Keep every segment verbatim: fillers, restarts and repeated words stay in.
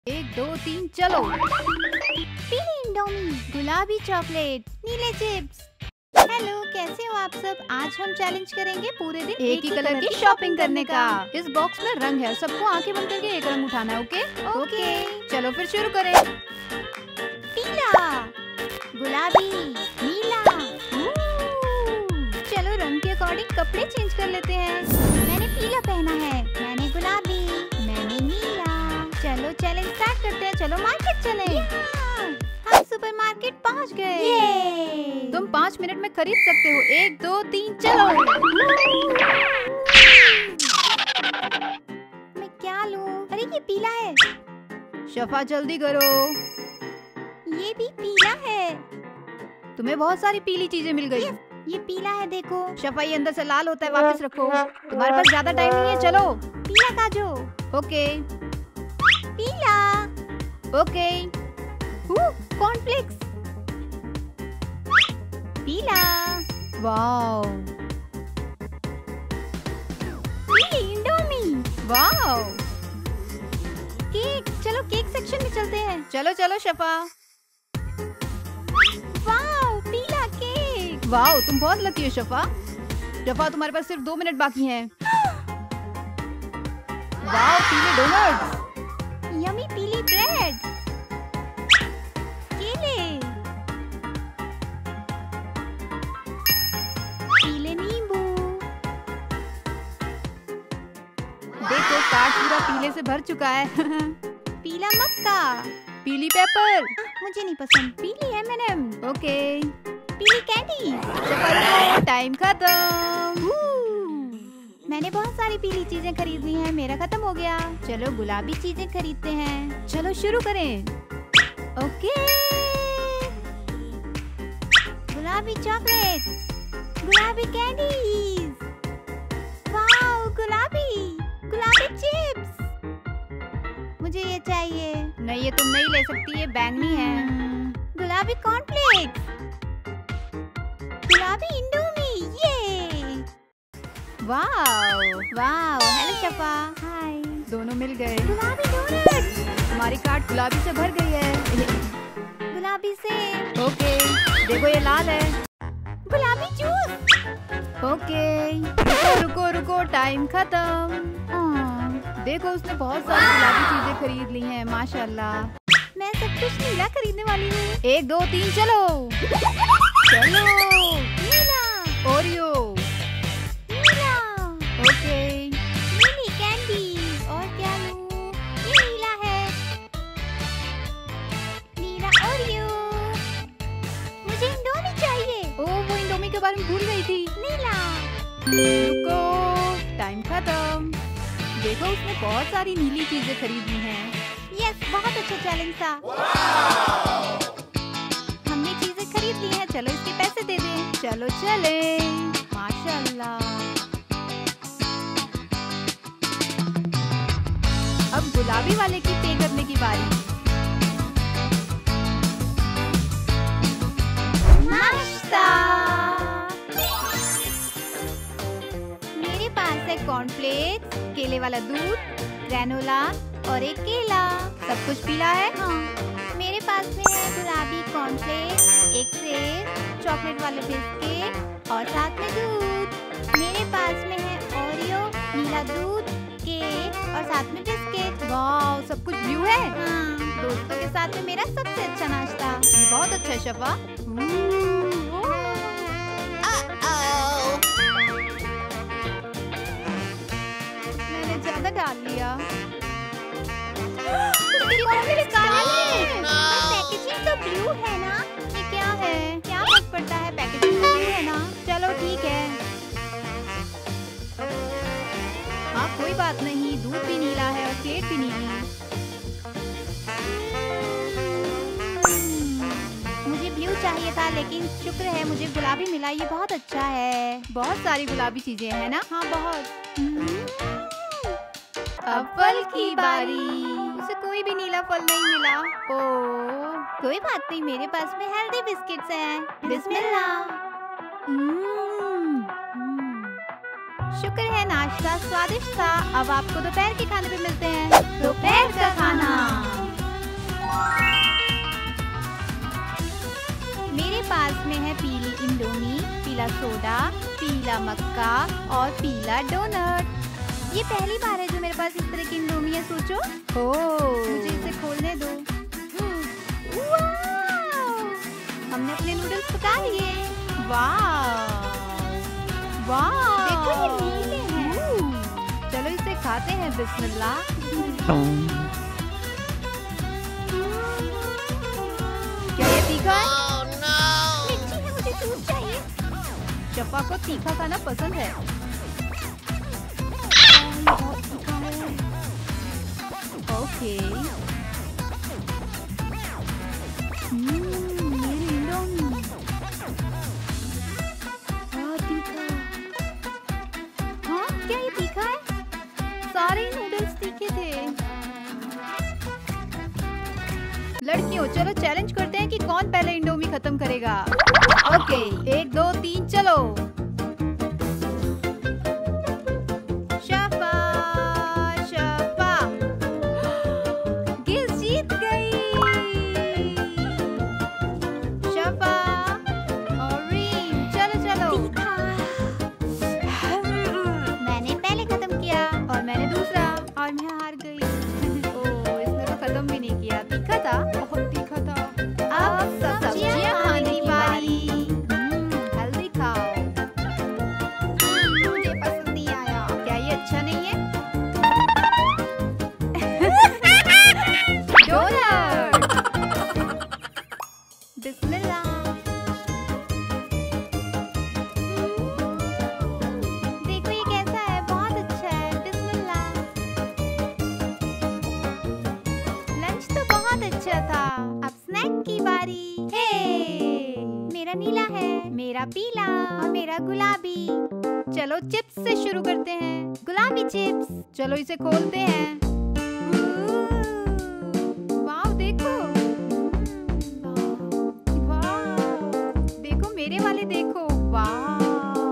एक दो तीन चलो। पीली इंडोमी, गुलाबी चॉकलेट, नीले चिप्स। हेलो, कैसे हो आप सब? आज हम चैलेंज करेंगे पूरे दिन एक ही कलर की शॉपिंग करने का। इस बॉक्स में रंग है, सबको आंखें बंद करके एक रंग उठाना है। Okay okay. चलो फिर शुरू करें। पीला, गुलाबी, नीला। चलो रंग के अकॉर्डिंग कपड़े चेंज कर लेते हैं। मैंने पीला पहना है, मैंने गुलाबी, मैंने नीला। चलो चैलेंज स्टार्ट करते हैं। चलो मार्केट चले। हम सुपरमार्केट पहुंच गए। तुम पाँच मिनट में खरीद सकते हो। एक दो तीन चलो। मैं क्या लूं? अरे ये पीला है। शफा जल्दी करो। ये भी पीला है। तुम्हें बहुत सारी पीली चीजें मिल गई। ये पीला है, देखो। शफा ये अंदर से लाल होता है, वापस रखो। तुम्हारे पास ज्यादा टाइम नहीं है, चलो। पीला काजू। ओके पीला। Okay cornflakes. पीला। वाओ पीली इंडोमी। वाओ। केक, चलो केक सेक्शन में चलते हैं। चलो चलो शफा। वाओ पीला केक। वाओ तुम बहुत लकी हो शफा। शफा तुम्हारे पास सिर्फ दो मिनट बाकी हैं। वाओ पीले डोनट्स। यमी पीली ब्रेड। केले। पीले नींबू। देखो कार्ट पूरा पीले से भर चुका है। पीला मक्का। पीली पेपर। मुझे नहीं पसंद। पीली एम एंड एम। ओके पीली कैंडी। टाइम खत्म। मैंने बहुत सारी पीली चीजें खरीद ली हैं, मेरा खत्म हो गया। चलो गुलाबी चीजें खरीदते हैं। चलो शुरू करें। ओके। गुलाबी चॉकलेट, गुलाबी कैंडीज। वाओ गुलाबी, गुलाबी चिप्स। मुझे ये चाहिए। नहीं ये तुम नहीं ले सकती, ये बैंगनी है। गुलाबी कॉर्नफ्लेक्स, गुलाबी इंडोमी। ये wow wow. Hello Shafa. Hi. दोनों मिल गए। गुलाबी डोनट्स। तुम्हारी कार्ट गुलाबी से भर गई है। गुलाबी से। ओके देखो ये लाल है। गुलाबी जूस। ओके रुको रुको रुको टाइम खत्म। देखो उसने बहुत सारी गुलाबी चीजें खरीद ली हैं, माशाल्लाह। मैं सब कुछ नीला खरीदने वाली हूँ। एक दो तीन चलो। चलो नीला। ओरियो। नीला। ओके नीली कैंडी। और क्या लूँ? ये नीला है। नीला ओरियो। मुझे इंडोमी चाहिए। ओ वो इंडोमी के बारे में भूल गई थी। नीला। रुको टाइम खत्म। देखो उसने बहुत सारी नीली चीजें खरीदी हैं। यस, बहुत अच्छा चैलेंज था। हमने चीजें खरीद ली हैं, चलो इसके पैसे दे दें। चलो चले। माशाल्लाह। अब गुलाबी वाले की पे करने की बारी। नाश्ता। मेरे पास है कॉर्नफ्लेक्स, केले वाला दूध, ग्रेनोला और एक केला। सब कुछ पीला है। हाँ, मेरे पास में है गुलाबी कॉर्नफ्लेक्स, एक सेब, चॉकलेट वाले बिस्किट और साथ में दूध। मेरे पास में है ओरियो, नीला दूध, केक और साथ में बिस्किट। वाह सब कुछ ब्लू है। हाँ, दोस्तों के साथ में मेरा सबसे अच्छा नाश्ता। ये बहुत अच्छा है शफा। मैंने ज्यादा डाल लिया। पैकेजिंग तो ब्लू है ना? ये क्या है? क्या फर्क पड़ता है, पैकेजिंग तो ब्लू है ना। चलो ठीक है। हाँ कोई बात नहीं, दूध भी नीला है और प्लेट भी नीली। मुझे ब्लू चाहिए था, लेकिन शुक्र है मुझे गुलाबी मिला। ये बहुत अच्छा है। बहुत सारी गुलाबी चीजें हैं ना। हाँ बहुत। अब फल की बारी। उसे कोई भी नीला फल नहीं मिला। ओह कोई बात नहीं, मेरे पास में हेल्दी बिस्किट्स हैं। बिस्मिल्लाह। शुक्र है नाश्ता स्वादिष्ट था। अब आपको दोपहर के खाने पे मिलते हैं। दोपहर का खाना। सोडा, पीला मक्का और पीला डोनट। ये पहली बार है जो मेरे पास इस तरह की इंडोमी है, सोचो। ओह, मुझे इसे खोलने दो। वाव! हमने अपने नूडल्स पका लिए। वाह वाह, देखो ये नीले हैं। चलो इसे खाते हैं। बिस्मिल्लाह। क्या ये तीखा है? oh, no! मिर्ची है, मुझे सूप चाहिए। शफा को तीखा खाना पसंद है। ओके। हम्म, मेरी इंडोमी। बहुत तीखा। हाँ, क्या ये तीखा है? सारे नूडल्स तीखे थे। लड़कियों, चलो चैलेंज करते हैं कि कौन पहले इंडोमी खत्म करेगा। ओके, एक दो तीन चलो। शफा शफा गिस जीत गई। शफा और रीम, चलो चलो। मैंने पहले खत्म किया। और मैंने दूसरा, और मैं हार गई। ओह, इसने तो खत्म भी नहीं किया। तीखा था, बहुत तीखा था। अब सब सब्जियां खाने की बारी। हम्म, हल्दी खाओ। मुझे पसंद नहीं आया। क्या ये अच्छा नहीं है? डोनट। बिस्मिल्लाह। देखो ये कैसा है, बहुत अच्छा है। बिस्मिल्लाह। लंच तो बहुत अच्छा था। अब स्नैक की बारी। हे, मेरा नीला है, मेरा पीला। और मेरा गुलाबी। चलो चिप्स से शुरू करते हैं। गुलाबी चिप्स। चलो इसे खोलते हैं। वाव, देखो। वाव, देखो मेरे वाले देखो। वाव।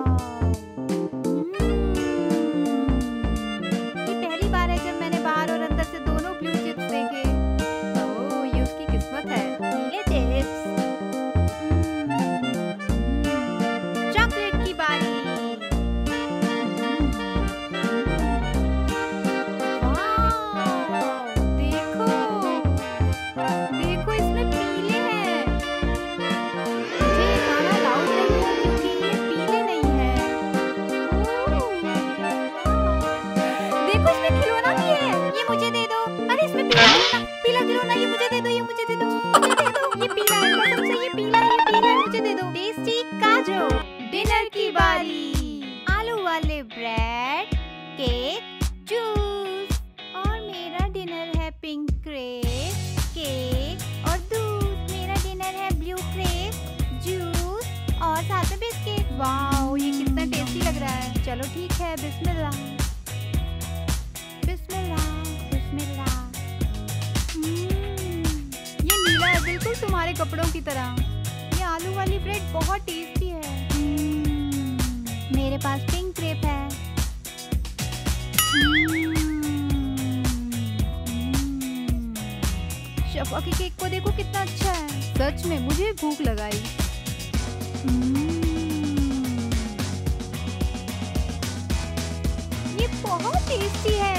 ये पहली बार है जब मैंने बाहर और अंदर से दोनों ब्लू चिप्स देखे। ओह, ये उसकी किस्मत है। नीले चिप्स। चॉकलेट की बारी। वाव, देखो देखो इसमें पीले हैं। मुझे ये खाना अलाउड नहीं है क्योंकि ये पीले नहीं है। देखो इसमें खिलौना भी है। ये मुझे दे दो। अरे इसमें पीला खिलौना, पीला खिलौना, ये मुझे दे दो, ये मुझे दे दो, मुझे दे दो। ये पीला है, कसम से ये पीला है, ये पीला है, मुझे दे दो। टेस्टी काजू। डिनर की बारी। आलू वाले ब्रेड, केक, जूस। और मेरा डिनर है पिंक क्रेप, केक और दूध। मेरा डिनर है ब्लू क्रेप, जूस और साथ में बिस्किट। वाओ, ये कितना टेस्टी लग रहा है। चलो ठीक है, बिस्मिल्लाह। बिस्मिल्लाह, बिस्मिल्लाह। हम्म, ये नीला है, बिल्कुल तुम्हारे कपड़ों की तरह। ये आलू वाली ब्रेड बहुत टेस्टी है। हम्म, मेरे पास पिंक क्रेप है। शफा के केक को देखो कितना अच्छा है। सच में मुझे भूख लगाई। ये बहुत टेस्टी है।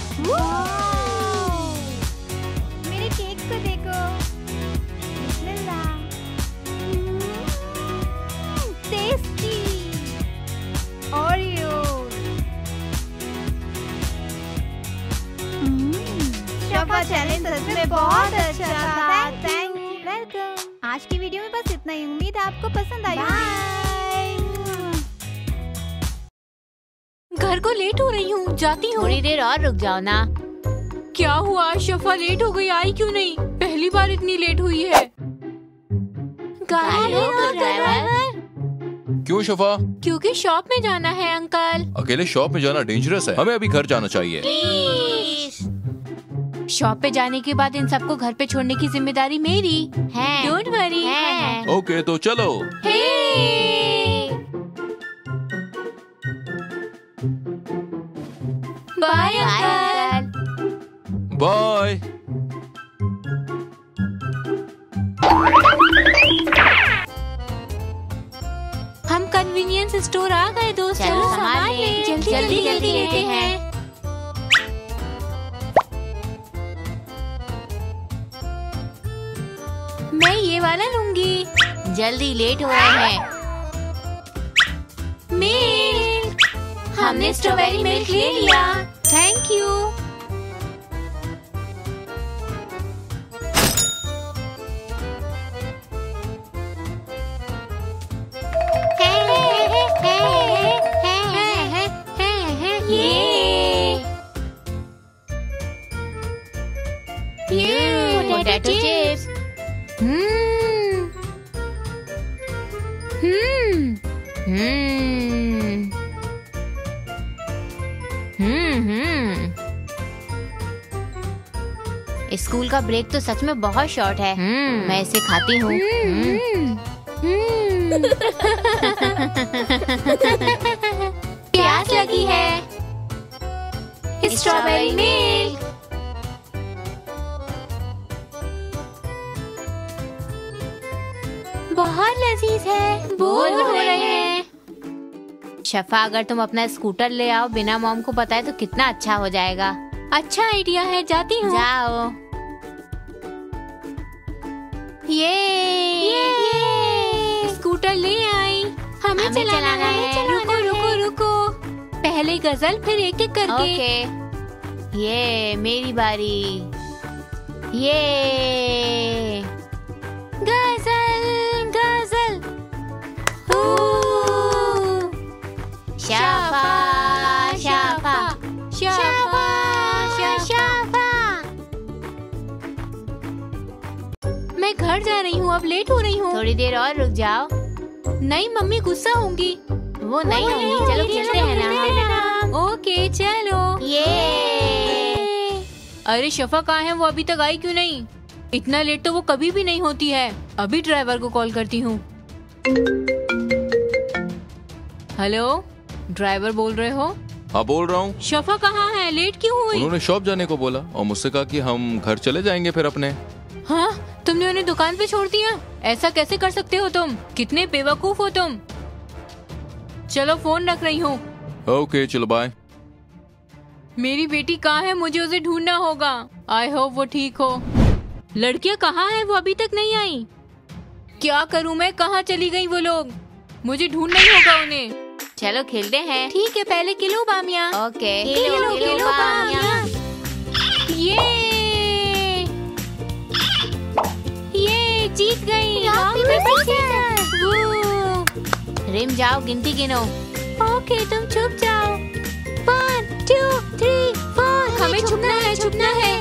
वाओ, मेरे केक को देखो। बिस्मिल्लाह। टेस्टी। ओरियो। शफा चैलेंज सच में बहुत अच्छा था। Thank you. वेलकम। आज की वीडियो में बस इतना ही। उम्मीद है आपको पसंद आई होगी। घर को लेट हो रही हूँ, जाती हूँ। थोड़ी देर और रुक जाओ ना। क्या हुआ? शफा लेट हो गई, आई क्यों नहीं? पहली बार इतनी लेट हुई है। गाड़ी गाड़ी रोको रोको, ड्राइवर। क्यों शफा? क्योंकि शॉप में जाना है अंकल। अकेले शॉप में जाना डेंजरस है। हमें अभी घर जाना चाहिए। प्लीज। शॉप पे जाने के बाद इन सबको घर पे छोड़ने की जिम्मेदारी मेरी है। Don't worry. है। ओके तो चलो। Bye bye uncle. बाय। हम कन्वीनियंस स्टोर आ गए दोस्तों। चलो, सामान सामान ले, ले, जल्दी जल्दी जल्दी जल्दी लेते लेते हैं। मैं ये वाला लूंगी। जल्दी लेट हो रहे हैं। मिल्क, हमने स्ट्रॉबेरी मिल्क ले लिया। Thank you. Potato chips. हम्म हम्म हम्म हम्म हम्म स्कूल का ब्रेक तो सच में बहुत शॉर्ट है। हम्म मैं इसे खाती हूँ। प्यास लगी है। Strawberry milk. बहुत लजीज है। बोर हो रहे हैं। शफा, अगर तुम अपना स्कूटर ले आओ बिना मॉम को बताए तो कितना अच्छा हो जाएगा। अच्छा आइडिया है, जाती हूँ। जाओ। ये, ये स्कूटर ले आई। हमें, हमें चलाना, चलाना है, है, रुको चलाना रुको है। रुको। पहले गजल फिर एक एक करके। ओके, ये मेरी बारी। ये गजल गजल। शफा शफा शफा शफा। मैं घर जा रही हूँ, अब लेट हो रही हूँ। थोड़ी देर और रुक जाओ। नहीं मम्मी गुस्सा होंगी। वो नहीं होंगी, चलो खेलते हैं ना। ओके चलो। ये अरे शफा कहाँ है? वो अभी तक आई क्यों नहीं? इतना लेट तो वो कभी भी नहीं होती है। अभी ड्राइवर को कॉल करती हूँ। हेलो, ड्राइवर बोल रहे हो? हाँ बोल रहा हूँ। शफा कहाँ है? लेट क्यों हुई? उन्होंने शॉप जाने को बोला और मुझसे कहा कि हम घर चले जाएंगे फिर अपने। हाँ, तुमने उन्हें दुकान पे छोड़ दिया? ऐसा कैसे कर सकते हो तुम? कितने बेवकूफ हो तुम। चलो फोन रख रही हूँ। ओके चलो बाय। मेरी बेटी कहाँ है? मुझे उसे ढूंढना होगा। आई होप वो ठीक हो। लड़कियाँ कहाँ है? वो अभी तक नहीं आई। क्या करूँ मैं? कहाँ चली गई वो लोग? मुझे ढूंढना ही होगा उन्हें। चलो खेलते हैं। ठीक है, पहले किलो बामिया। ओके, किलो किलो बामिया। ये ये जीत गई। वो। रिम जाओ, गिनती गिनो। ओके तुम छुप जाओ। One two three four. हमें छुपना है, छुपना है।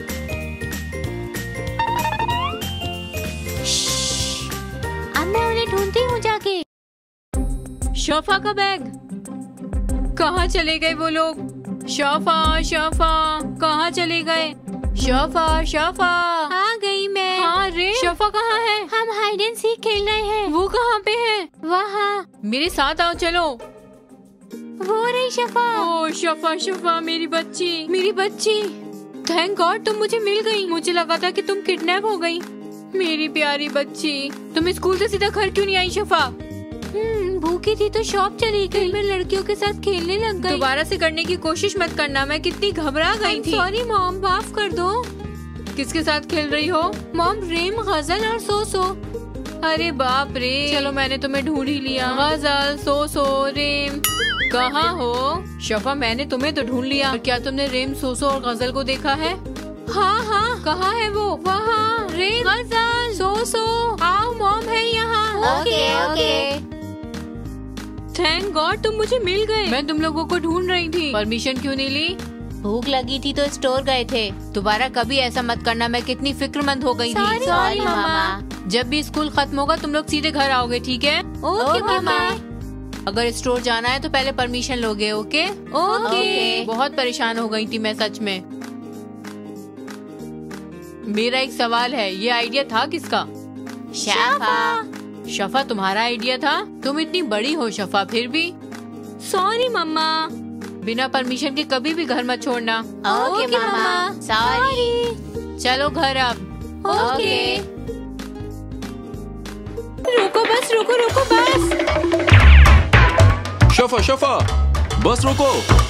अब मैं उन्हें ढूंढती हूँ जाके। शफा का बैग। कहाँ चले गए वो लोग? शफा शफा कहाँ चले गए? शफा शफा। आ गई मैं। हाँ रे, शफा कहाँ है? हम हाइड एंड सीक खेल रहे हैं। वो कहाँ पे है? वहाँ। मेरे साथ आओ, चलो। वो रही शफा। ओ शफा शफा, मेरी बच्ची, मेरी बच्ची। थैंक गॉड तुम मुझे मिल गई। मुझे लगा था कि तुम किडनैप हो गई। मेरी प्यारी बच्ची, तुम स्कूल से सीधा घर क्यों नहीं आई शफा? हम्म, भूखी थी तो शॉप चली गई। मैं लड़कियों के साथ खेलने लग गई। दोबारा से करने की कोशिश मत करना, मैं कितनी घबरा गई थी। सॉरी मॉम, माफ कर दो। किसके साथ खेल रही हो? मॉम, रेम, गजल और सोसो। अरे बाप रे, चलो मैंने तुम्हें ढूंढ ही लिया। गजल, सोसो, रेम कहाँ हो? शफा, मैंने तुम्हें तो ढूंढ लिया। और क्या तुमने रेम, सोसो और गजल को देखा है? हाँ हाँ, कहाँ है वो? वहाँ। रेम, गजल, सोसो, आओ मॉम है यहाँ। Okay okay. थैंक गॉड तुम मुझे मिल गए। मैं तुम लोगों को ढूंढ रही थी। परमिशन क्यों नहीं ली? भूख लगी थी तो स्टोर गए थे। दोबारा कभी ऐसा मत करना, मैं कितनी फिक्रमंद हो गई थी। सॉरी मामा। जब भी स्कूल खत्म होगा तुम लोग सीधे घर आओगे, ठीक है? ओके मामा। अगर स्टोर जाना है तो पहले परमिशन लोगे, ओके? ओके। बहुत परेशान हो गई थी मैं सच में। मेरा एक सवाल है, ये आइडिया था किसका? शफा। शफा तुम्हारा आइडिया था? तुम इतनी बड़ी हो शफा, फिर भी। Sorry mamma. बिना परमिशन के कभी भी घर मत छोड़ना। ओके मामा, सॉरी। चलो घर अब। ओके। रुको बस, रुको रुको बस। शफा शफा बस रोको।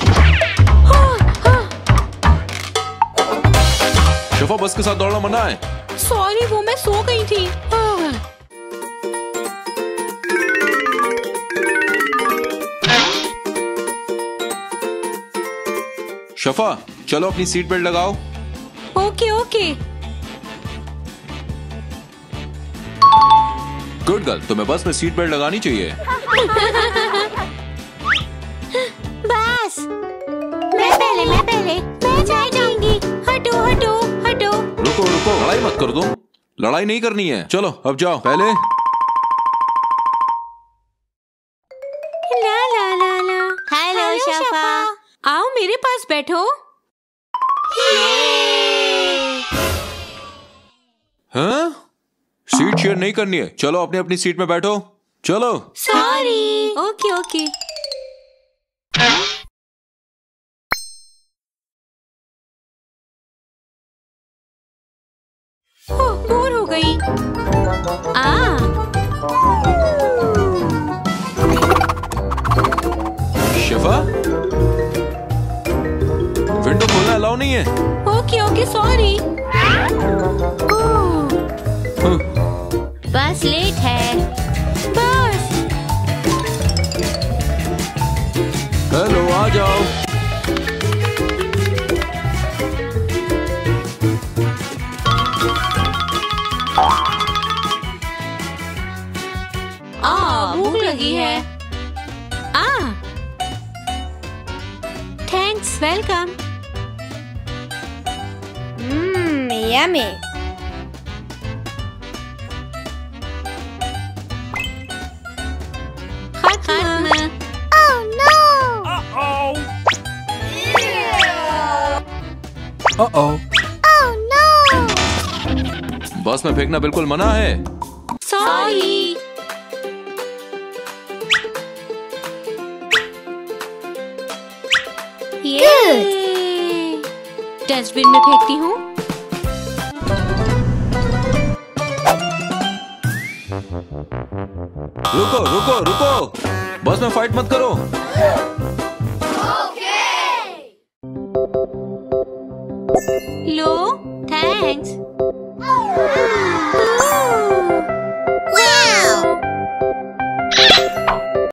शफा बस के साथ दौड़ना मना है। सॉरी, वो मैं सो गई थी। शफा चलो अपनी सीट बेल्ट लगाओ। Okay okay. गुड गर्ल, तुम्हें बस में सीट बेल्ट लगानी चाहिए। बस मैं पहले मैं पहले मैं जा जाऊंगी। हटो हटो हटो। रुको रुको, लड़ाई मत कर दो। लड़ाई नहीं करनी है। चलो अब जाओ पहले। ला ला ला ला। हेलो शफा। आओ मेरे पास बैठो। हाँ? सीट शेयर नहीं करनी है। चलो अपनी अपनी सीट में बैठो। चलो। सॉरी। Okay okay. ओह, बोर हो गई। आ शफा विंडो खोलना अलाउ नहीं है। Okay okay sorry. Bus late है। बस। हेलो आ जाओ। आ भूख लगी है। आ थैंक्स, वेलकम। Hmm yummy. खत्म। Oh no. Uh-oh. Oh no. Bus में फेंकना बिल्कुल मना है। सॉरी। ये डस्टबिन में फेंकती हूँ। रुको रुको रुको, बस में फाइट मत करो।